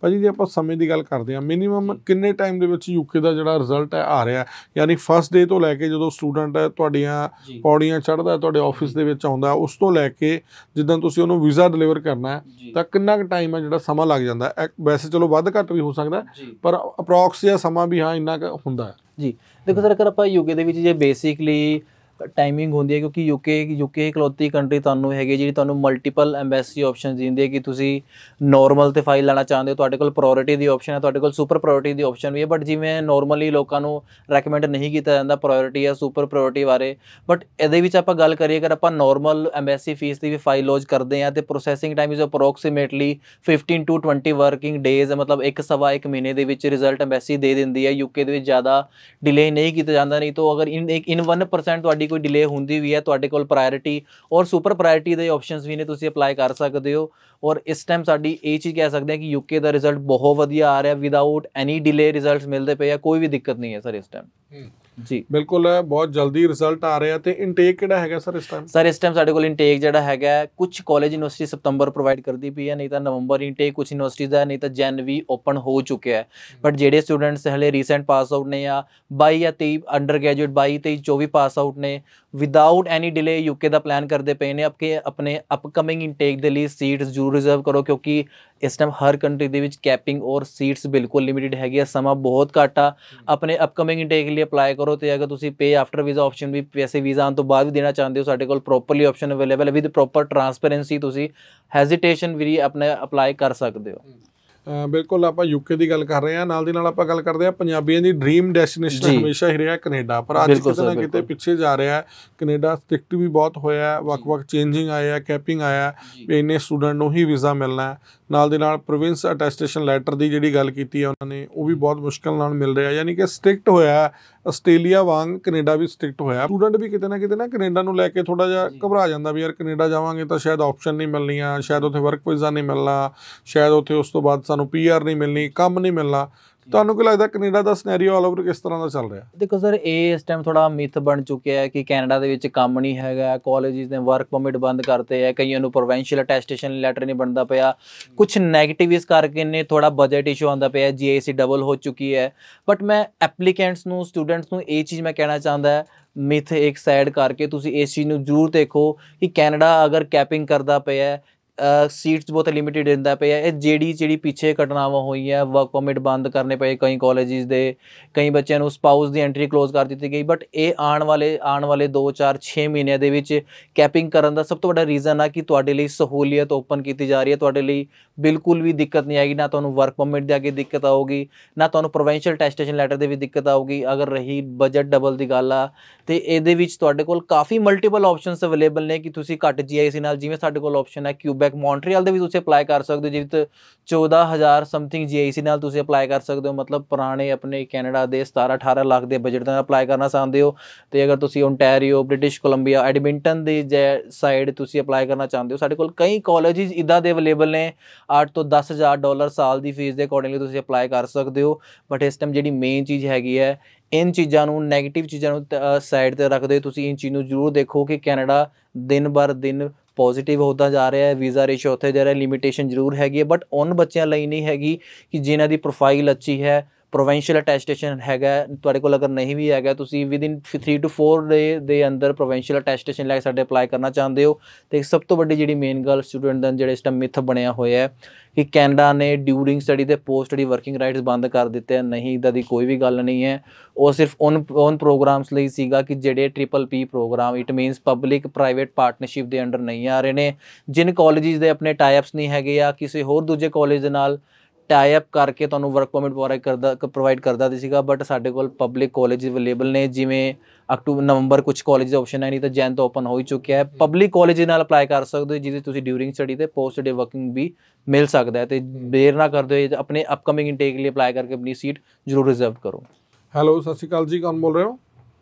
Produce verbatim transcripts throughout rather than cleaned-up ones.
ਭਾਜੀ ਜੇ ਆਪਾਂ ਸਮੇਂ ਦੀ ਗੱਲ ਕਰਦੇ ਹਾਂ, ਮਿਨੀਮਮ ਕਿੰਨੇ ਟਾਈਮ ਦੇ ਵਿੱਚ ਯੂਕੇ ਦਾ ਜਿਹੜਾ ਰਿਜ਼ਲਟ ਹੈ ਆ ਰਿਹਾ, ਯਾਨੀ ਫਸਟ ਡੇ ਤੋਂ ਲੈ ਕੇ ਜਦੋਂ ਸਟੂਡੈਂਟ ਤੁਹਾਡੀਆਂ ਪੌੜੀਆਂ ਚੜ੍ਹਦਾ ਤੁਹਾਡੇ ਆਫਿਸ ਦੇ ਵਿੱਚ ਆਉਂਦਾ, ਉਸ ਤੋਂ ਲੈ ਕੇ ਜਿੱਦਾਂ ਤੁਸੀਂ ਉਹਨੂੰ ਵੀਜ਼ਾ ਡਿਲੀਵਰ ਕਰਨਾ ਤਾਂ ਕਿੰਨਾ ਕੁ ਟਾਈਮ ਹੈ ਜਿਹੜਾ ਸਮਾਂ ਲੱਗ ਜਾਂਦਾ? ਵੈਸੇ ਚਲੋ ਵੱਧ ਘੱਟ ਵੀ ਹੋ ਸਕਦਾ, ਪਰ ਅਪਰੋਕਸ ਜਿਹਾ ਸਮਾਂ ਵੀ ਹਾਂ ਇੰਨਾ ਕੁ ਹੁੰਦਾ ਹੈ ਜੀ। ਦੇਖੋ ਸਰ, ਅਗਰ ਆਪਾਂ ਯੂਕੇ ਦੇ ਵਿੱਚ ਜੇ ਬੇਸਿਕਲੀ टाइमिंग होंगी है, क्योंकि यूके यूके इकलौती कंट्री तुहानू हैगी जी तुहानू मल्टीपल एम्बैसी ऑप्शन दिंदी है कि तुसी नॉर्मल ते फाइल लेना चाहते हो, तुहाडे कोल प्रायोरिटी दी ऑप्शन है, तुहाडे कोल सुपर प्रायोरिटी दी ऑप्शन भी है। बट जिवें नॉर्मली लोकां नू रैकमेंड नहीं किया जाता प्रायोरिटी या सुपर प्रायोरिटी बारे, बट इहदे विच आपां गल करिए अगर आपां नॉर्मल एम्बैसी फीस दी भी फाइल लॉन्च करते हैं तो processing time is approximately fifteen to twenty working days, मतलब एक सवा एक महीने दे विच रिजल्ट एम्बैसी दे दिंदी है। यूके दे विच ज़्यादा डिले नहीं किया जाता, नहीं तो अगर इन एक इन वन परसेंट तुहाडी कोई डिले होंदी भी है तुहाडे कोल प्रायोरिटी और सुपर प्रायोरिटी दे ऑप्शंस भी ने, तुसीं अप्लाई कर सकते हो। और इस टाइम साडी ये चीज़ कह सकते हैं कि यूके का रिजल्ट बहुत वधिया आ रहा, विदाउट एनी डिले रिजल्ट मिलते पे, कोई भी दिक्कत नहीं है सर इस टाइम जी। बिल्कुल बहुत जल्दी रिजल्ट आ रहे हैं। तो इंटेक किहड़ा हैगा सर इस टाइम? सर इस टाइम साडे कोल इंटेक जिहड़ा हैगा कुछ कॉलेज यूनिवर्सिटी सितंबर प्रोवाइड करती पई है, नहीं तो नवंबर इंटेक कुछ यूनिवर्सिटीज़ दा, नहीं तो जैन भी ओपन हो चुके हैं। बट जिहड़े स्टूडेंट्स हले रीसेंट पास आउट ने या बाई या तेई अंडर ग्रेजुएट बाई तेई चौबी पास आउट ने विदाउट एनी डिले यूके का प्लान करते पे ने, आपके अपने अपकमिंग इंटेक के लिए सीट्स जरूर रिजर्व करो, क्योंकि इस टाइम हर कंट्री दे विच कैपिंग और सीट्स बिल्कुल लिमिटेड हैगी, समा बहुत घट आ। अपने अपकमिंग इंटेक के लिए अप्लाई करो। तो अगर तुसीं पे आफ्टर वीज़ा ऑप्शन भी वैसे वीज़ा आने तो बाद भी देना चाहते हो, साडे कोल प्रॉपरली ऑप्शन अवेलेबल है विद प्रॉपर ट्रांसपेरेंसी, तुसीं हैजिटेशन भी अपने अप्लाई कर सकते हो। बिल्कुल आप यूके की गल कर रहे हैं, नाल दी नाल आपां गल करते हैं पंजाबियों की ड्रीम डेस्टिनेशन हमेशा ही रहा कनेडा, पर अज किते ना किते पिछे जा रहा है। कनेडा स्ट्रिक्ट भी बहुत होया है, वक वक चेंजिंग आया, कैपिंग आया, इन्ने स्टूडेंट नूं ही वीज़ा मिलना है। नाल दी नाल प्रोविंस अटैस्टेशन लैटर की जिहड़ी गल कीती है उन्होंने, वो भी बहुत मुश्किल नाल मिल रहा है, यानी कि स्ट्रिक्ट होया। आस्ट्रेलिया वांग कनेडा भी स्ट्रिक्ट होया। स्टूडेंट भी किते ना किते ना कनेडा नूं लैके थोड़ा जिहा घबरा जांदा भी यार कनेडा जावांगे तो शायद ऑप्शन नहीं मिलनियां, शायद उत्थे वर्क वीज़ा नहीं मिलना, शायद उत्थे उस तो बाद सानूं पी आर नहीं मिलनी, काम नहीं मिलना। ਤੁਹਾਨੂੰ ਕੀ ਲੱਗਦਾ ਕੈਨੇਡਾ ਦਾ ਸਿਨੈਰੀਓ ਆਲ ਓਵਰ ਕਿਸ ਤਰ੍ਹਾਂ ਦਾ ਚੱਲ ਰਿਹਾ? ਦੇਖੋ ਸਰ, ਇਹ ਇਸ ਟਾਈਮ ਥੋੜਾ ਮਿਥ ਬਣ ਚੁੱਕਿਆ ਹੈ ਕਿ ਕੈਨੇਡਾ ਦੇ ਵਿੱਚ ਕੰਮ ਨਹੀਂ ਹੈਗਾ, ਕਾਲਜਿਸ ਨੇ ਵਰਕ ਪਰਮਿਟ ਬੰਦ ਕਰਤੇ ਹੈ, ਕਈਆਂ ਨੂੰ ਪ੍ਰੋਵਿੰਸ਼ੀਅਲ ਅਟੈਸਟੇਸ਼ਨ ਲੈਟਰ ਨਹੀਂ ਬਣਦਾ ਪਿਆ, ਕੁਝ ਨੈਗੇਟਿਵ ਇਸ ਕਰਕੇ ਨੇ ਥੋੜਾ ਬਜਟ ਇਸ਼ੂ ਆਉਂਦਾ ਪਿਆ, ਜੀ ਆਈ ਸੀ ਡਬਲ ਹੋ ਚੁੱਕੀ ਹੈ। ਬਟ ਮੈਂ ਐਪਲੀਕੈਂਟਸ ਨੂੰ ਸਟੂਡੈਂਟਸ ਨੂੰ ਇਹ ਚੀਜ਼ ਮੈਂ ਕਹਿਣਾ ਚਾਹੁੰਦਾ, ਮਿਥ ਇੱਕ ਸਾਈਡ ਕਰਕੇ ਤੁਸੀਂ ਇਸ ਚੀਜ਼ ਨੂੰ ਜ਼ਰੂਰ ਦੇਖੋ ਕਿ ਕੈਨੇਡਾ ਅਗਰ ਕੈਪਿੰਗ ਕਰਦਾ ਪਿਆ, सीट्स बहुत लिमिटेड दिंदा पे है। जेड़ी जेड़ी पिछे घटनावां हुई है, वर्क परमिट बंद करने पे कई कॉलेजिस दे, कई बच्चों को स्पाउस की एंट्री क्लोज कर दी गई। बट ये आने वाले आने वाले दो चार छे महीनों के विच कैपिंग करने का सब तो बड़ा रीजन है कि तुहाडे लई सहूलियत ओपन की जा रही है, तुहाडे लई बिल्कुल भी दिक्कत नहीं आएगी, ना तुहानूं वर्क परमिट दे अगे दिक्कत आऊगी, ना तुहानूं प्रोविंशियल अटैस्टेशन लैटर दे भी दिक्कत आऊगी। अगर रही बजट डबल की गल आ तो ये तुहाडे कोल काफ़ी मल्टीपल ऑप्शनस अवेलेबल ने कि तुसीं घट जी आई सी नाल, जिवें साडे कोल ऑप्शन है क्यूबैक मॉन्ट्रियल दे भी तुसीं अप्लाई कर सकते हो, जिहदे चौदह हज़ार समथिंग जी आई सी नाल तुसीं अप्लाई कर सकते हो। मतलब पुराने अपने कैनेडा दे सतारह अठारह लाख के बजट नाल अप्लाई करना चाहते हो। तो अगर तुसीं ओंटैरियो, ब्रिटिश कोलंबिया, एडमिंटन की जै साइड तुसीं अप्लाई करना चाहते हो, साडे कोल कई कॉलेजिस इदां दे अवेलेबल ने, आठ तो दस हज़ार डॉलर साल की फीस के अकॉर्डिंगली तुसीं अप्लाई कर सकते हो। बट इस टाइम जिहड़ी मेन चीज़ हैगी है, इन चीज़ों नैगेटिव चीज़ों साइड पर रखते तुसीं इन चीज़ जरूर देखो कि कैनेडा दिन बर दिन पॉजिटिव होता जा रहा है, वीज़ा रेशो उत्थे जा रहा है, लिमिटेशन जरूर हैगी है। बट उन बच्चों लई नहीं हैगी कि जिन्हां दी प्रोफाइल अच्छी है, प्रोविंशियल अटैस्टेशन हैगा तुहाडे कोल, अगर नहीं भी हैगा तुसीं within three two four day दे अंदर प्रोविंशियल अटैस्टेशन लैके साडे अप्लाई करना चाहते हो। तो सब तो वड्डी जिहड़ी मेन गल स्टूडेंट दा जिहड़ा इस टाइम मिथ बनया होया है कि कैनेडा ने ड्यूरिंग स्टडी ते पोस्ट स्टडी वर्किंग राइट्स बंद कर दिते हैं, नहीं इदां दी कोई भी गल नहीं है। वो सिर्फ उन उन प्रोग्राम्स लई सीगा कि जिहड़े triple P program, it means public private partnership के अंडर नहीं आ रहे ने, जिन कॉलेजिस दे अपने टाइअप्स नहीं हैगे या किसी होर दूजे कॉलेज दे नाल टाइअप करके तुहानूं वर्क परमिट प्रोवाइड करदा प्रोवाइड करदा सीगा। बट साडे कोल पब्लिक कॉलेज अवेलेबल ने, जिवें अक्टूबर नवंबर कुछ कॉलेज ऑप्शन है, नहीं तो जैन तो ओपन हो ही चुका है। पब्लिक कॉलेज नाल अप्लाई कर सकते हो, जिहदे तुसीं ड्यूरिंग स्टडी ते पोस्ट स्टडी वर्किंग भी मिल सकता है। तो देर ना करते हुए अपने अपकमिंग इंटेक के लिए अप्लाई करके अपनी सीट जरूर रिजर्व करो। हैलो सत श्री अकाल जी, कौन बोल रहे हो?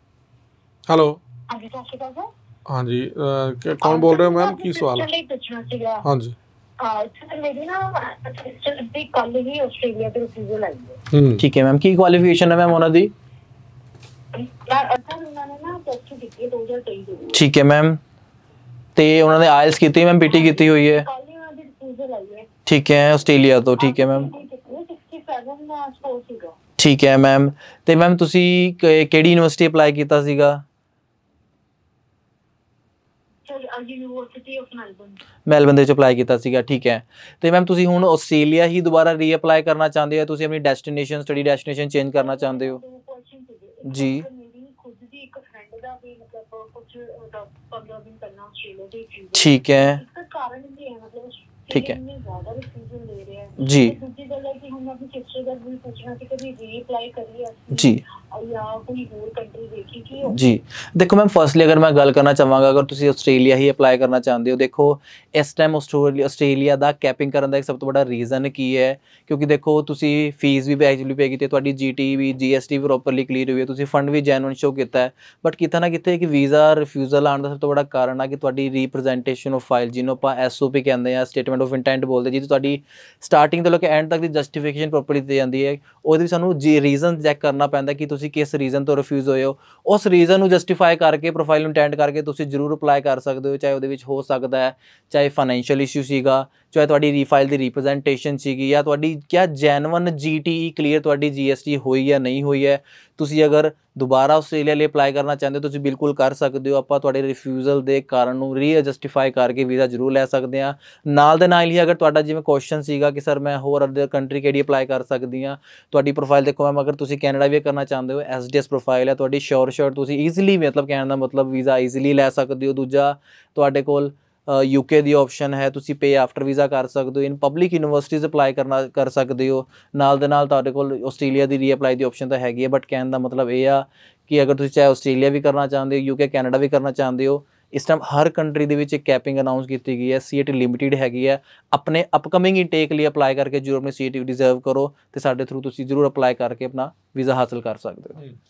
हैलो हाँ जी, कौन बोल रहे हो मैम, की सवाल? हाँ जी ठीक है मैम, की क्वालिफिकेशन है मैम उन्हां दी? ठीक है मैम, ते उन्होंने आइल्स की मैम, पीटी की हुई है? ठीक है, आस्ट्रेलिया तो ठीक है मैम। ਠੀਕ ਹੈ ਮੈਮ। ਤੇ ਮੈਮ ਤੁਸੀਂ ਕ- ਕਿਹੜੀ ਯੂਨੀਵਰਸਿਟੀ ਅਪਲਾਈ ਕੀਤਾ ਸੀਗਾ? University of Melbourne. ਮੈਲਬਨ ਦੇ ਵਿੱਚ ਅਪਲਾਈ ਕੀਤਾ ਸੀਗਾ, ਠੀਕ ਹੈ। ਤੇ ਮੈਮ ਤੁਸੀਂ ਹੁਣ ਆਸਟ੍ਰੇਲੀਆ ਹੀ ਦੁਬਾਰਾ ਰੀਅਪਲਾਈ ਕਰਨਾ ਚਾਹੁੰਦੇ ਹੋ, ਤੁਸੀਂ ਆਪਣੀ ਡੈਸਟੀਨੇਸ਼ਨ ਸਟੱਡੀ ਡੈਸਟੀਨੇਸ਼ਨ ਚੇਂਜ ਕਰਨਾ ਚਾਹੁੰਦੇ ਹੋ? ਜੀ ਠੀਕ ਹੈ, ਠੀਕ ਹੈ ਜੀ ਜੀ ਜੀ। ਦੇਖੋ ਮੈਮ ਫਸਟਲੀ ਅਗਰ ਮੈਂ ਗੱਲ ਕਰਨਾ ਚਾਹਾਂਗਾ, ਅਗਰ ਤੁਸੀਂ ਆਸਟ੍ਰੇਲੀਆ ਹੀ ਅਪਲਾਈ ਕਰਨਾ ਚਾਹੁੰਦੇ ਹੋ, ਦੇਖੋ ਇਸ ਟਾਈਮ ਆਸਟ੍ਰੇਲੀਆ ਦਾ ਕੈਪਿੰਗ ਕਰਨ ਦਾ ਇੱਕ ਸਭ ਤੋਂ ਵੱਡਾ ਰੀਜ਼ਨ ਕੀ ਹੈ, ਕਿਉਂਕਿ ਦੇਖੋ ਤੁਸੀਂ ਫੀਸ ਵੀ ਐਕਚੁਅਲੀ ਪੇ ਕੀਤੀ, ਤੁਹਾਡੀ ਜੀ T V G S T V properly clear ਹੋਈ ਹੈ, ਤੁਸੀਂ ਫੰਡ ਵੀ ਜੈਨੂਅਨ ਸ਼ੋ ਕੀਤਾ ਹੈ, ਬਟ ਕਿਤੇ ਨਾ ਕਿਤੇ ਇੱਕ ਵੀਜ਼ਾ ਰਿਫਿਊਜ਼ਲ ਆਉਣ ਦਾ ਸਭ ਤੋਂ ਵੱਡਾ ਕਾਰਨ ਆ ਕਿ ਤੁਹਾਡੀ ਰੀਪ੍ਰਜੈਂਟੇਸ਼ਨ ਆਫ ਫਾਈਲ, ਜਿਹਨੂੰ ਆਪਾਂ ਐਸ ਓ ਪੀ ਕਹਿੰਦੇ ਆ, ਸਟੇਟਮੈਂਟ ਆਫ ਇੰਟੈਂਟ ਬੋਲਦੇ, ਜਿਹਦੀ ਤੁਹਾਡੀ ਸਟਾਰਟਿੰਗ ਤੋਂ ਲੈ ਕੇ ਐਂਡ ਤੱਕ ਦੀ ਜਸਟੀਫਿਕੇਸ਼ਨ ਪ੍ਰੋਪਰਲੀ ਦਿੱਤੀ ਜਾਂਦੀ ਹੈ। ਉਹਦੇ ਵਿੱਚ ਸਾਨੂੰ ਜੀ ਰੀਜ਼ਨ ਚੈੱਕ ਕਰਨਾ ਪੈਂਦਾ ਕਿ ਤੁਸੀਂ ਕਿਸ ਰੀਜ਼ਨ ਤੋਂ ਰਿਫਿਊਜ਼ ਹੋਏ ਹੋ। ਉਸ ਰੀਜ਼ਨ ਨੂੰ ਜਸਟੀਫਾਈ ਕਰਕੇ ਪ੍ਰੋਫਾਈਲ ਨੂੰ ਇੰਟੈਂਡ ਕਰਕੇ ਤੁਸੀਂ ਜ਼ਰੂਰ ਅਪਲਾਈ ਕਰ ਸਕਦੇ ਹੋ, ਚਾਹੇ ਉਹਦੇ ਵਿੱਚ ਹੋ ਸਕਦਾ ਹੈ ਚਾਹੇ ਫਾਈਨੈਂਸ਼ੀਅਲ ਇਸ਼ੂ ਸੀਗਾ, ਚਾਹੇ ਤੁਹਾਡੀ ਰੀਫਾਈਲ ਦੀ ਰੀਪ੍ਰਜੈਂਟੇਸ਼ਨ ਸੀਗੀ, ਜਾਂ ਤੁਹਾਡੀ ਕਿਆ genuine G T E clear ਤੁਹਾਡੀ ਜੀ ਐਸ ਟੀ ਹੋਈ ਜਾਂ ਨਹੀਂ ਹੋਈ ਹੈ। ਤੁਸੀਂ ਅਗਰ ਦੁਬਾਰਾ ਆਸਟ੍ਰੇਲੀਆ ਲਈ ਅਪਲਾਈ ਕਰਨਾ ਚਾਹੁੰਦੇ ਹੋ ਤੁਸੀਂ ਬਿਲਕੁਲ ਕਰ ਸਕਦੇ ਹੋ। ਆਪਾਂ ਤੁਹਾਡੇ ਰਿਫਿਊਜ਼ਲ ਦੇ ਕਾਰਨ ਨੂੰ ਰੀ ਜਸਟੀਫਾਈ ਕਰਕੇ ਵੀਜ਼ਾ ਜ਼ਰੂਰ ਲੈ ਸਕਦੇ ਹਾਂ। ਨਾਲ ਦੇ ਨਾਲ ਹੀ ਅਗਰ ਤੁਹਾਡਾ ਜਿਵੇਂ ਕੁਐਸਚਨ ਸੀਗਾ ਕਿ ਸਰ ਮੈਂ ਹੋਰ ਅਦਰ ਕੰਟਰੀ ਕਿਹੜੀ ਅਪਲਾਈ ਕਰ ਸਕਦੀ ਹਾਂ, ਤੁਹਾਡੀ ਪ੍ਰੋਫਾਈਲ ਦੇਖੋ ਮੈਮ, ਅਗਰ ਤੁਸੀਂ ਕੈਨੇਡਾ ਵੀ ਕਰਨਾ ਚਾਹੁੰਦੇ ਹੋ, ਐਸ ਡੀ ਐਸ ਪ੍ਰੋਫਾਈਲ ਹੈ ਤੁਹਾਡੀ, ਸ਼ੋਰ ਸ਼ੋਰ ਤੁਸੀਂ ਈਜ਼ੀਲੀ, ਮਤਲਬ ਕਹਿਣ ਦਾ ਮਤਲਬ ਵੀਜ਼ਾ ਈਜ਼ੀਲੀ ਲੈ ਸਕਦੇ ਹੋ। ਦੂਜਾ ਤੁਹਾਡੇ ਕੋਲ ਯੂਕੇ ਦੀ ਆਪਸ਼ਨ ਹੈ, ਤੁਸੀਂ ਪੇ ਆਫਟਰ ਵੀਜ਼ਾ ਕਰ ਸਕਦੇ ਹੋ, ਇਨ ਪਬਲਿਕ ਯੂਨੀਵਰਸਿਟੀਜ਼ ਅਪਲਾਈ ਕਰਨਾ ਕਰ ਸਕਦੇ ਹੋ। ਨਾਲ ਦੇ ਨਾਲ ਤੁਹਾਡੇ ਕੋਲ ਆਸਟ੍ਰੇਲੀਆ ਦੀ ਰੀ ਅਪਲਾਈ ਦੀ ਆਪਸ਼ਨ ਤਾਂ ਹੈਗੀ ਹੈ, ਬਟ ਕਹਿਣ ਦਾ ਮਤਲਬ ਇਹ ਆ ਕਿ ਅਗਰ ਤੁਸੀਂ ਚਾਹੇ ਆਸਟ੍ਰੇਲੀਆ ਵੀ ਕਰਨਾ ਚਾਹੁੰਦੇ ਹੋ, ਯੂਕੇ ਕੈਨੇਡਾ ਵੀ ਕਰਨਾ ਚਾਹੁੰਦੇ ਹੋ, ਇਸ ਟਾਈਮ ਹਰ ਕੰਟਰੀ ਦੇ ਵਿੱਚ ਇੱਕ ਕੈਪਿੰਗ ਅਨਾਊਂਸ ਕੀਤੀ ਗਈ ਹੈ, ਸੀਟ ਲਿਮਿਟਿਡ ਹੈਗੀ ਹੈ। ਆਪਣੇ ਅਪਕਮਿੰਗ ਇਨਟੇਕ ਲਈ ਅਪਲਾਈ ਕਰਕੇ ਜ਼ਰੂਰ ਆਪਣੀ ਸੀਟ ਰਿਜ਼ਰਵ ਕਰੋ, ਅਤੇ ਸਾਡੇ ਥਰੂ ਤੁਸੀਂ ਜ਼ਰੂਰ ਅਪਲਾਈ ਕਰਕੇ ਆਪਣਾ ਵੀਜ਼ਾ ਹਾਸਲ ਕਰ ਸਕਦੇ ਹੋ।